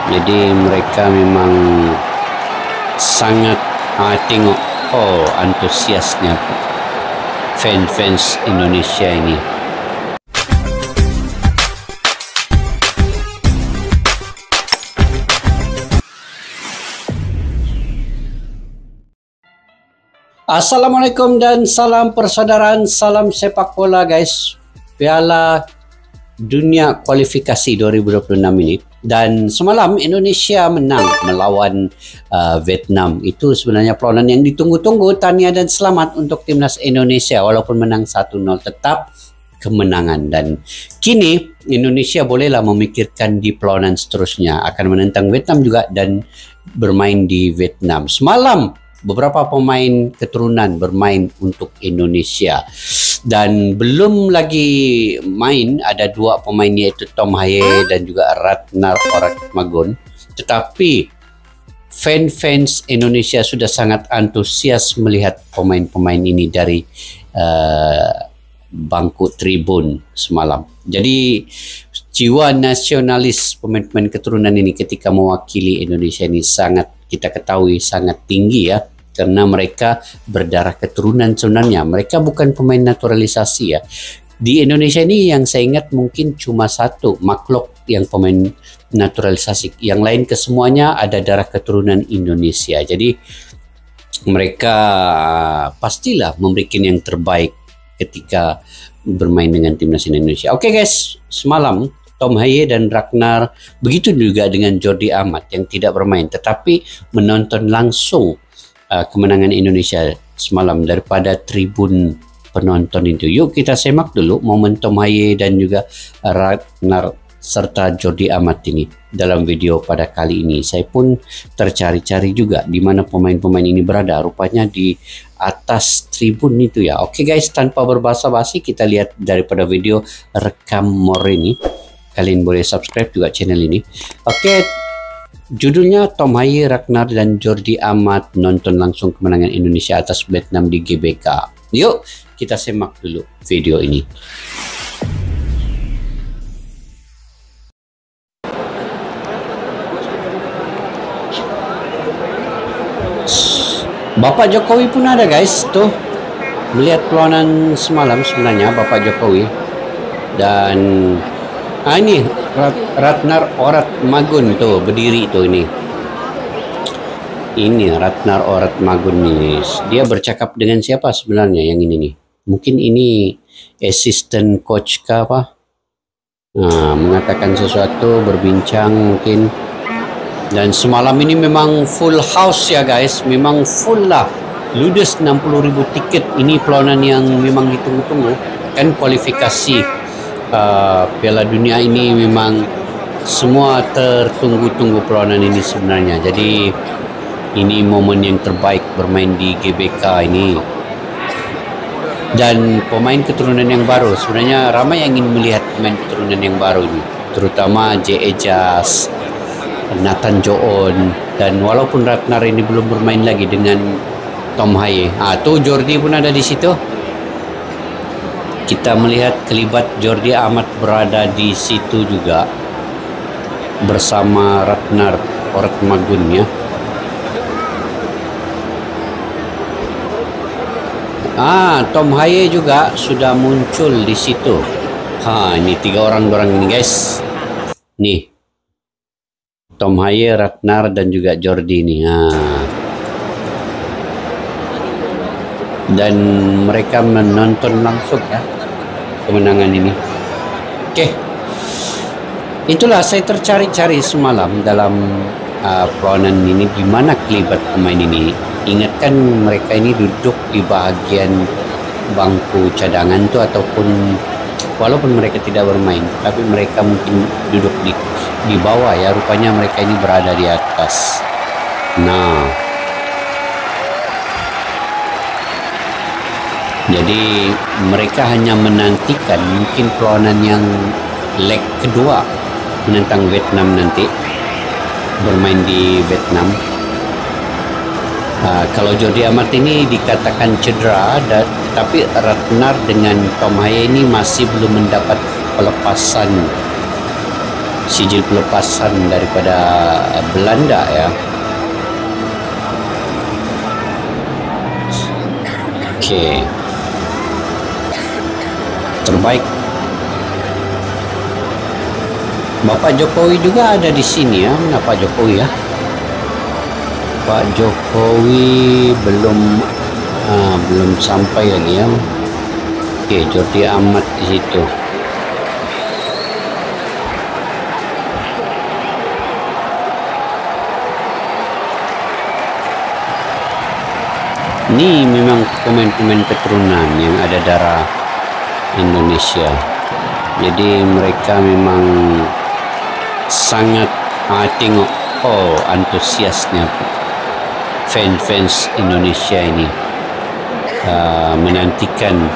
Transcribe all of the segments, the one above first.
Jadi mereka memang sangat tengok antusiasnya fans Indonesia ini. Assalamualaikum dan salam persaudaraan, salam sepak bola guys. Piala Dunia Kualifikasi 2026 ini, dan semalam Indonesia menang melawan Vietnam. Itu sebenarnya perlawanan yang ditunggu-tunggu. Tahniah dan selamat untuk timnas Indonesia walaupun menang 1-0, tetap kemenangan. Dan kini Indonesia bolehlah memikirkan di perlawanan seterusnya akan menentang Vietnam juga dan bermain di Vietnam. Semalam beberapa pemain keturunan bermain untuk Indonesia dan belum lagi main ada dua pemain, yaitu Tom Haye dan juga Ratnar Oratmagun. Tetapi fans Indonesia sudah sangat antusias melihat pemain-pemain ini dari bangku tribun semalam. Jadi jiwa nasionalis pemain-pemain keturunan ini ketika mewakili Indonesia ini sangat, kita ketahui, sangat tinggi ya, karena mereka berdarah keturunan sebenarnya. Mereka bukan pemain naturalisasi ya. Di Indonesia ini yang saya ingat mungkin cuma satu makhluk yang pemain naturalisasi. Yang lain kesemuanya ada darah keturunan Indonesia. Jadi mereka pastilah memberikan yang terbaik ketika bermain dengan timnas Indonesia. Oke guys, semalam Tom Haye dan Ratnar, begitu juga dengan Jordi Amat yang tidak bermain tetapi menonton langsung kemenangan Indonesia semalam daripada tribun penonton itu. Yuk kita semak dulu momen Tom Haye dan juga Ratnar serta Jordi Amat ini dalam video pada kali ini. Saya pun tercari-cari juga di mana pemain-pemain ini berada. Rupanya di atas tribun itu ya. Oke guys, tanpa berbasa-basi kita lihat daripada video rekam more ini. Kalian boleh subscribe juga channel ini. Oke, judulnya Tom Haye, Ratnar dan Jordi Amat nonton langsung kemenangan Indonesia atas Vietnam di GBK. Yuk kita semak dulu video ini. Bapak Jokowi pun ada guys, tuh melihat perlawanan semalam sebenarnya Bapak Jokowi. Dan ini Ratnar Oratmagun tuh berdiri tuh ini. Ini Ratnar Oratmagun ini. Dia bercakap dengan siapa sebenarnya yang ini nih? Mungkin ini assistant coach kah apa? Nah, mengatakan sesuatu, berbincang mungkin. Dan semalam ini memang full house ya guys, memang full lah, ludes 60.000 tiket. Ini perlawanan yang memang ditunggu-tunggu kan, kualifikasi Piala Dunia ini memang semua tertunggu-tunggu perlawanan ini sebenarnya. Jadi ini momen yang terbaik bermain di GBK ini. Dan pemain keturunan yang baru, sebenarnya ramai yang ingin melihat pemain keturunan yang baru ini, terutama J. Ejas, Nathan Joon, dan walaupun Ratnar ini belum bermain lagi dengan Tom Haye. Tuh Jordi pun ada di situ. Kita melihat kelibat Jordi Amat berada di situ juga bersama Ratnar Oratmagun ya. Tom Haye juga sudah muncul di situ. Ini tiga orang ini guys. Nih Tom Haye, Ratnar dan juga Jordi ini. Dan mereka menonton langsung ya kemenangan ini. Oke, itulah saya tercari-cari semalam dalam perlawanan ini gimana kelibat pemain ini. Ingatkan mereka ini duduk di bahagian bangku cadangan tuh, ataupun walaupun mereka tidak bermain tapi mereka mungkin duduk di bawah ya. Rupanya mereka ini berada di atas. Nah, jadi mereka hanya menantikan mungkin perlawanan yang leg kedua menentang Vietnam nanti, bermain di Vietnam. Kalau Jordi Amat ini dikatakan cedera, tapi Ratnar dengan Tom Haye ini masih belum mendapat pelepasan sijil pelepasan daripada Belanda ya. Oke. Terbaik. Bapak Jokowi juga ada di sini ya. Mana Pak Jokowi ya? Pak Jokowi belum sampai lagi ya. Oke, Jordi Amat di situ. Ini memang pemain-pemain keturunan yang ada darah Indonesia. Jadi mereka memang sangat tengok antusiasnya fans Indonesia ini menantikan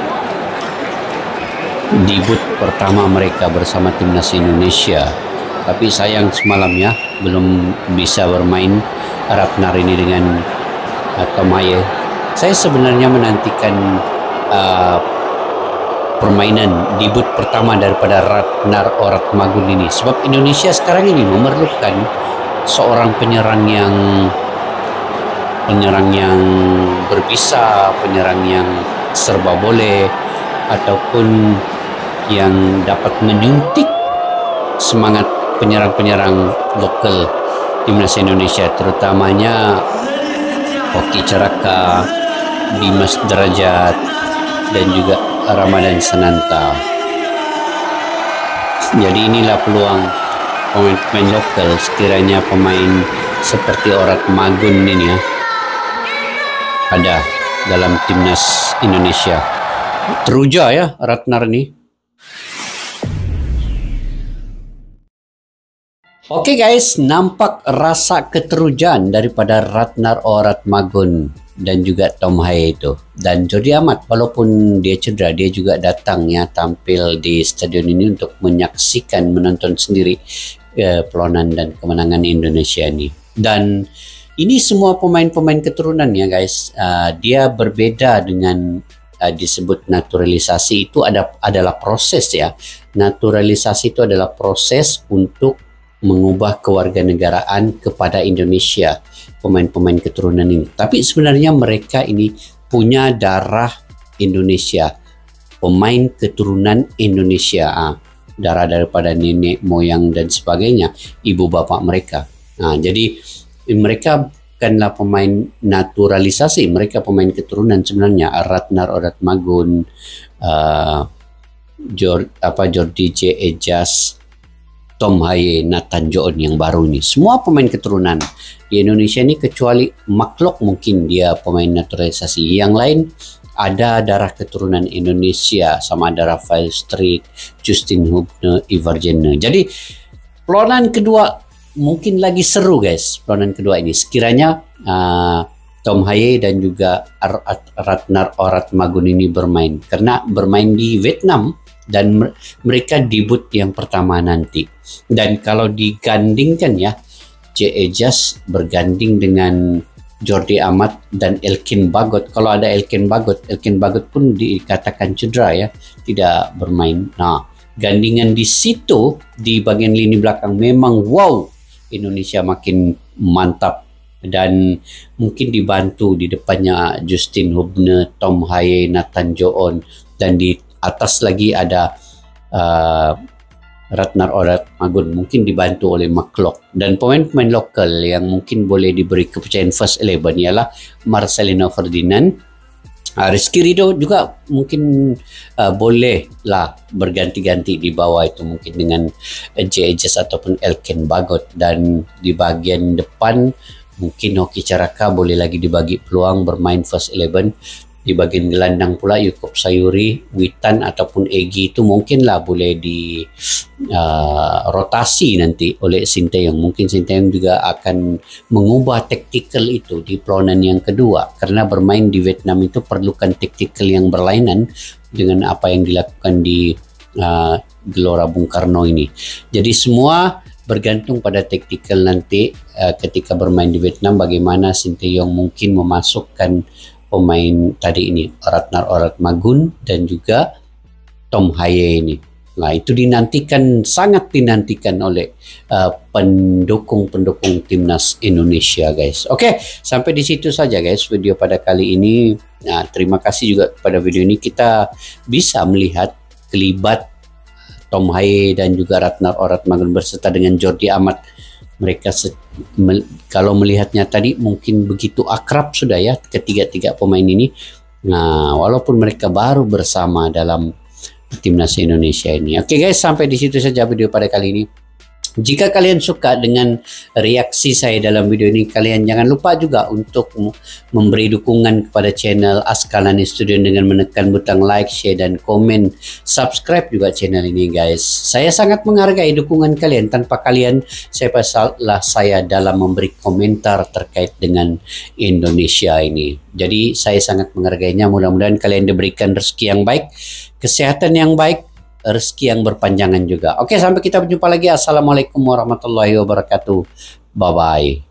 debut pertama mereka bersama timnas Indonesia. Tapi sayang semalam ya belum bisa bermain Ratnar ini dengan Tom Haye. Saya sebenarnya menantikan permainan debut pertama daripada Ratnar Oratmagun ini, sebab Indonesia sekarang ini memerlukan seorang penyerang yang berbisa, penyerang yang serba boleh, ataupun yang dapat menyuntik semangat penyerang-penyerang lokal timnas Indonesia, terutamanya Hoki Caraka, Dimas Derajat, dan juga Ramadan Sananta. Jadi inilah peluang pemain lokal, sekiranya pemain seperti Oratmagun ini ya ada dalam timnas Indonesia. Teruja ya Ratnar nih. Oke guys, nampak rasa keterujaan daripada Ratnar Oratmagun dan juga Tom Haye itu. Dan Jordi Amat, walaupun dia cedera, dia juga datang ya tampil di stadion ini untuk menyaksikan, menonton sendiri peluanan dan kemenangan Indonesia ini. Dan ini semua pemain-pemain keturunan ya guys. Dia berbeda dengan disebut naturalisasi. Itu adalah proses ya. Naturalisasi itu adalah proses untuk mengubah kewarganegaraan kepada Indonesia, pemain-pemain keturunan ini. Tapi sebenarnya mereka ini punya darah Indonesia, pemain keturunan Indonesia, darah daripada nenek moyang dan sebagainya, ibu bapak mereka. Jadi mereka bukanlah pemain naturalisasi, mereka pemain keturunan sebenarnya. Ratnar Oratmagun, Jordi J. Ejas, Tom Haye, Nathan Joon yang baru ini, semua pemain keturunan di Indonesia ini, kecuali Makhluk mungkin dia pemain naturalisasi. Yang lain ada darah keturunan Indonesia, sama ada Rafael Struijk, Justin Hubner, Ivar Jenner. Jadi peluangan kedua mungkin lagi seru guys, peluangan kedua ini sekiranya Tom Haye dan juga Ratnar Oratmagun ini bermain, karena bermain di Vietnam dan mereka debut yang pertama nanti. Dan kalau digandingkan ya, J. Ejas berganding dengan Jordi Amat dan Elkin Bagot. Kalau ada Elkin Bagot pun dikatakan cedera ya, tidak bermain. Nah, gandingan di situ di bagian lini belakang memang wow, Indonesia makin mantap, dan mungkin dibantu di depannya Justin Hubner, Tom Haye, Nathan Joon, dan di atas lagi ada Ratnar Oratmagun, mungkin dibantu oleh Makhluk. Dan pemain-pemain lokal yang mungkin boleh diberi kepercayaan first 11 ialah Marcelino Ferdinand, Rizky Ridho juga mungkin boleh lah berganti-ganti di bawah itu, mungkin dengan J. Ejas ataupun Elkin Bagot. Dan di bagian depan mungkin Hoki Caraka boleh lagi dibagi peluang bermain first 11. Di bagian gelandang pula Yaakob Sayuri, Witan ataupun Egy itu mungkinlah boleh di rotasi nanti oleh Sinteyong. Mungkin Sinteyong juga akan mengubah taktikal itu di peluangan yang kedua, karena bermain di Vietnam itu perlukan taktikal yang berlainan dengan apa yang dilakukan di Gelora Bung Karno ini. Jadi semua bergantung pada taktikal nanti ketika bermain di Vietnam, bagaimana Sinteyong mungkin memasukkan pemain tadi ini, Ratnar Oratmagun dan juga Tom Haye ini Nah, itu dinantikan, sangat dinantikan oleh pendukung-pendukung timnas Indonesia, guys. Oke, sampai di situ saja, guys, video pada kali ini. Nah, terima kasih juga pada video ini kita bisa melihat kelibat Tom Haye dan juga Ratnar Oratmangun berserta dengan Jordi Amat. Mereka kalau melihatnya tadi mungkin begitu akrab sudah ya ketiga-tiga pemain ini. Nah, walaupun mereka baru bersama dalam timnas Indonesia ini. Oke guys, sampai di situ saja video pada kali ini. Jika kalian suka dengan reaksi saya dalam video ini, kalian jangan lupa juga untuk memberi dukungan kepada channel Askalani Studio dengan menekan butang like, share, dan komen. Subscribe juga channel ini, guys. Saya sangat menghargai dukungan kalian. Tanpa kalian, saya dalam memberi komentar terkait dengan Indonesia ini. Jadi, saya sangat menghargainya. Mudah-mudahan kalian diberikan rezeki yang baik, kesehatan yang baik, rezeki yang berpanjangan juga. Oke, sampai kita berjumpa lagi. Assalamualaikum warahmatullahi wabarakatuh. Bye-bye.